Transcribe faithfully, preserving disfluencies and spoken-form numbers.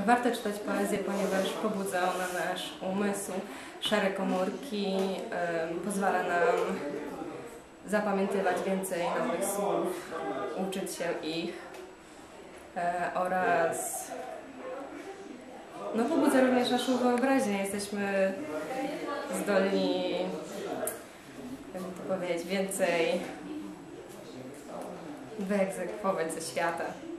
Warto czytać poezję, ponieważ pobudza ona nasz umysł, szare komórki, y, pozwala nam zapamiętywać więcej nowych słów, uczyć się ich y, oraz no, pobudza również naszą wyobraźnię. Jesteśmy zdolni, jakby to powiedzieć, więcej wyegzekwować ze świata.